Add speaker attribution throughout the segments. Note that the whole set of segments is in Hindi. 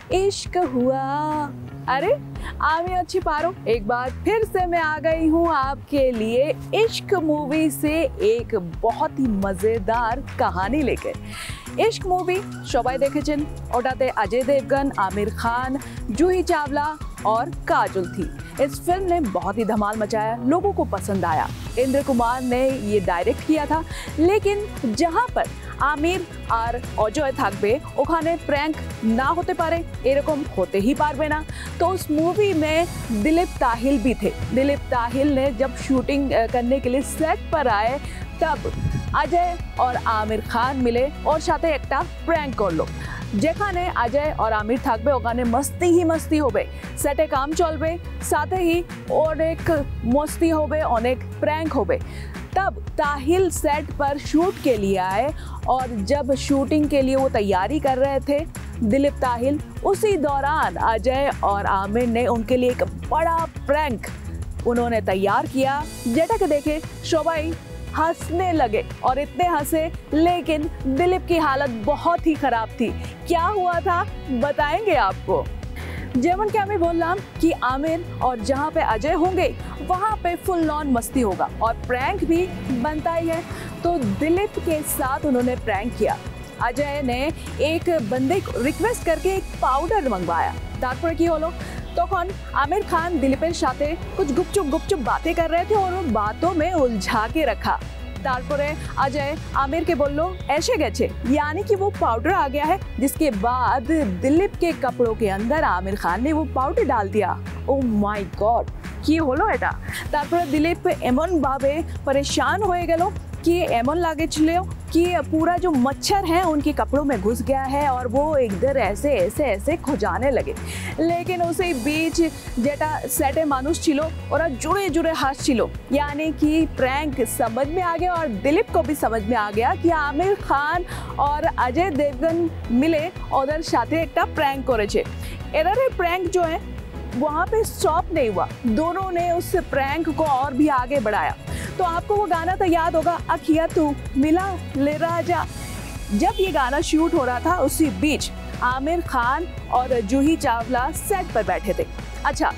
Speaker 1: इश्क हुआ। अरे আমি अच्छी पारो, एक बार फिर से मैं आ गई हूँ आपके लिए इश्क मूवी से एक बहुत ही मज़ेदार कहानी लेकर। इश्क मूवी সবাই দেখেছেন, ওটাতে अजय देवगन, आमिर खान, जूही चावला और काजोल थी। इस फिल्म ने बहुत ही धमाल मचाया, लोगों को पसंद आया। इंद्र कुमार ने ये डायरेक्ट किया था, लेकिन जहाँ पर आमिर আর অজয় থাকবে ওখানে প্র্যাঙ্ক না হতে পারে, এরকম होते ही पारबे ना। तो उस मूवी में दिलीप ताहिल भी थे। दिलीप ताहिल ने जब शूटिंग करने के लिए सेट पर आए तब अजय और आमिर खान मिले और साथे एक प्रैंक करलो, যেখানে अजय और आमिर থাকবে ওখানে मस्ती ही मस्ती होबे, सेटे काम चलबे, साथे ही अनेक मस्ती होबे, अनेक प्रैंक होबे। तब ताहिल सेट पर शूट के लिए आए और जब शूटिंग के लिए वो तैयारी कर रहे थे दिलीप ताहिल, उसी दौरान अजय और आमिर ने उनके लिए एक बड़ा प्रैंक उन्होंने तैयार किया, जेटा के देखे सबाई हंसने लगे और इतने हंसे, लेकिन दिलीप की हालत बहुत ही ख़राब थी। क्या हुआ था बताएंगे आपको। जेमन क्या मैं बोल रहा कि आमिर और जहाँ पे अजय होंगे वहाँ पे फुल लॉन मस्ती होगा और प्रैंक भी बनता ही है। तो दिलीप के साथ उन्होंने प्रैंक किया। अजय ने एक बंदे को रिक्वेस्ट करके एक पाउडर मंगवाया, तारपर की होलो তখন आमिर खान दिलीपेर साथे कुछ गुपचुप बातें कर रहे थे और उन बातों में उलझा के रखा। तारपरे अजय आमिर के बोलो ऐसे गेछे, यानी कि वो पाउडर आ गया है, जिसके बाद दिलीप के कपड़ों के अंदर आमिर खान ने वो पाउडर डाल दिया। ओ माय गॉड, कि होलो एटा। तारपरे दिलीप एमन भावे परेशान होए गेलो कि एमन लागे छिलो कि पूरा जो मच्छर है उनके कपड़ों में घुस गया है और वो इधर ऐसे खुजाने लगे। लेकिन उसी बीच जेटा सेटे मानुष छिलो और जुड़े हाथ छिलो, यानी कि प्रैंक समझ में आ गया और दिलीप को भी समझ में आ गया कि आमिर खान और अजय देवगन मिले और साथे एक प्रैंक करेछे। एरारे प्रैंक जो है वहाँ पे स्टॉप नहीं हुआ, दोनों ने उस प्रैंक को और भी आगे बढ़ाया। तो आपको वो गाना तो याद होगा, अखिया तू मिला ले राजा। जब ये गाना शूट हो रहा था उसी बीच आमिर खान और जूही चावला सेट पर बैठे थे। अच्छा,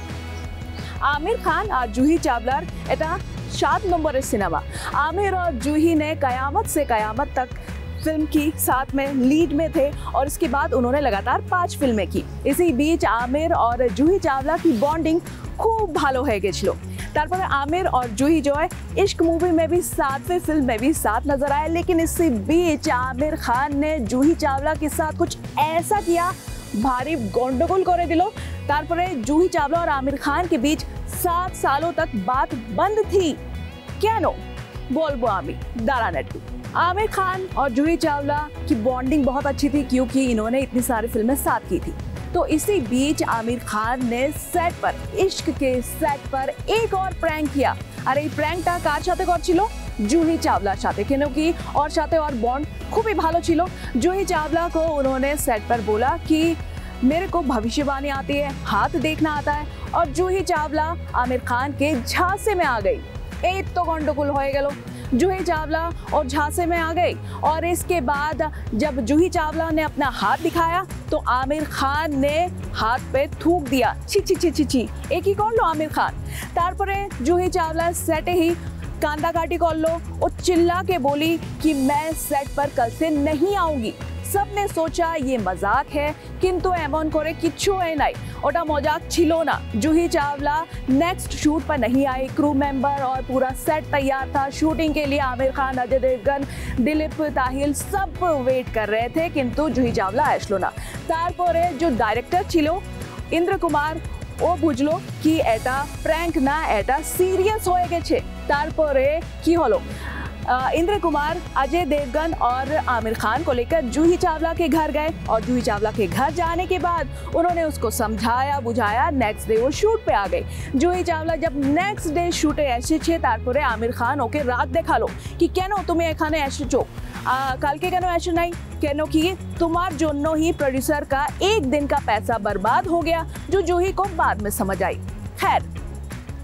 Speaker 1: आमिर खान और जूही चावलार एटा 7 नंबर सिनेमा। आमिर और जूही ने कयामत से कयामत तक फिल्म की साथ में लीड में थे और इसके बाद उन्होंने लगातार 5 फिल्में की। इसी बीच आमिर और जूही चावला की बॉन्डिंग खूब भालो है गेछलो। तारपर आमिर और जूही जो है इश्क मूवी में भी 7वें फिल्म में भी साथ नजर आए, लेकिन इसी बीच आमिर खान ने जूही चावला के साथ कुछ ऐसा किया भारी गंडगोल करे दिलो। तारपर जूही चावला और आमिर खान के बीच 7 सालों तक बात बंद थी। क्या नो बोलबो आमी दारा नेटू। आमिर खान और जूही चावला की बॉन्डिंग बहुत अच्छी थी क्योंकि इन्होंने इतनी सारी फिल्में साथ की थी। तो इसी बीच आमिर खान ने सेट पर, इश्क के सेट पर एक और प्रैंक किया। अरे प्रैंक टा कार साथे करछिलो जूही चावला साथे, क्योंकि और साथे और बॉन्ड खूब ही भालो छिलो। जूही चावला को उन्होंने सेट पर बोला कि मेरे को भविष्यवाणी आती है, हाथ देखना आता है, और जूही चावला आमिर खान के झांसे में आ गई। एक तो गंडगोल हो गेलो, जूही चावला और झांसे में आ गई और इसके बाद जब जूही चावला ने अपना हाथ दिखाया तो आमिर खान ने हाथ पे थूक दिया, छी छी छी छी छी, एक ही कर लो आमिर खान। तारपरे जूही चावला सेटे ही कांदा काटी कर लो और चिल्ला के बोली कि मैं सेट पर कल से नहीं आऊंगी। सबने सोचा ये मजाक है, किंतु एमन करे किच्छु है नहीं, ओटा मजाक छिलो ना। जूही चावला नेक्स्ट शूट पर नहीं आई, क्रू मेंबर और पूरा सेट तैयार था शूटिंग के लिए। आमिर खान, अजय देवगन, दिलीप ताहिल सब वेट कर रहे थे, किंतु जूही चावला आसलो ना। तारपरे जो डायरेक्टर छिलो इंद्र कुमार ओ बुझलो कि एटा प्रैंक ना, एटा सीरियस होए गेछे। तारपरे की हलो इंद्र कुमार अजय देवगन और आमिर खान को लेकर जूही चावला के घर गए और जूही चावला के घर जाने के बाद उन्होंने उसको समझाया बुझाया। नेक्स्ट डे वो शूट पे आ गई। जूही चावला जब नेक्स्ट डे शूटे ऐसे छे, तारपरे आमिर खान ओके रात देखालो कि केनो तुम्हें एखाने एसेছো, কালকে কেন এসো নাই, কেন কি তোমার জন্য ही प्रोड्यूसर का एक दिन का पैसा बर्बाद हो गया, जो जूही को बाद में समझ आई। खैर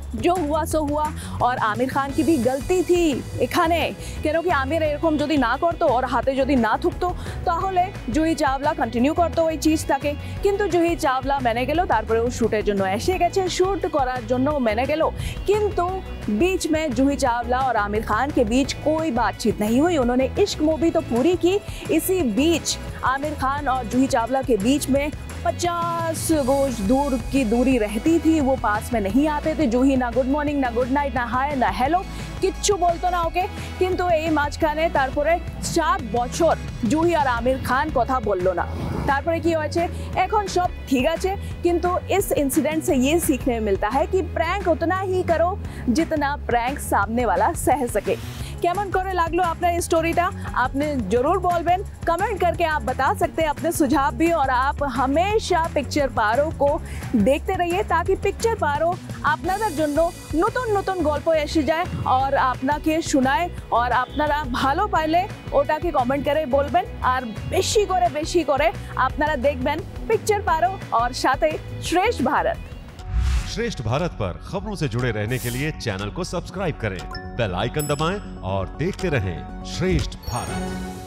Speaker 1: जो हुआ सो हुआ। और आमिर खान की भी गलती थी এখানে কেন কি আমির এরকম যদি না করতো ওর হাতে যদি না থাকতো তাহলে জুহি চাওলা কন্টিনিউ করতো ওই চিজটাকে, কিন্তু জুহি চাওলা মেনে গেল, তারপরে ও শুটের জন্য এসে গেছে, শুট করার জন্য মেনে গেল, কিন্তু बीच में जूही चावला और आमिर खान के बीच कोई बातचीत नहीं हुई। उन्होंने इश्क मूवी तो पूरी की, इसी बीच आमिर खान और जूही चावला के बीच में 50 गज दूर की दूरी रहती थी, वो पास में नहीं आते थे। जूही ना गुड मॉर्निंग ना गुड नाइट ना हाय ना हेलो কিচ্ছু বলতো না ওকে, কিন্তু এই মাঝখানে তারপরে 7 বছর জুহি আর আমির খান কথা বললো না। তারপরে কি হয়েছে, এখন সব ঠিক আছে, কিন্তু इस इंसिडेंट से ये सीखने में मिलता है कि प्रैंक उतना ही करो जितना प्रैंक सामने वाला सह सके। কেমন করে লাগলো আপনার এই স্টোরিটা আপনি জরুর বলবেন, কমেন্ট करके आप बता सकते हैं अपने सुझाव भी। और आप हमेशा पिक्चर पारो को देखते रहिए ताकि पिक्चर पारो আপনাদের জন্য নতুন নতুন গল্প এসে যায় আর আপনাকে শোনায়, আর আপনারা ভালো পাইলে ওটাকে কমেন্ট করে বলবেন। আর বেশি করে আপনারা দেখবেন পিকচার পারো और সাথে श्रेष्ठ भारत।
Speaker 2: श्रेष्ठ भारत पर खबरों से जुड़े रहने के लिए चैनल को सब्सक्राइब करें, बेल आइकन दबाएं और देखते रहें श्रेष्ठ भारत।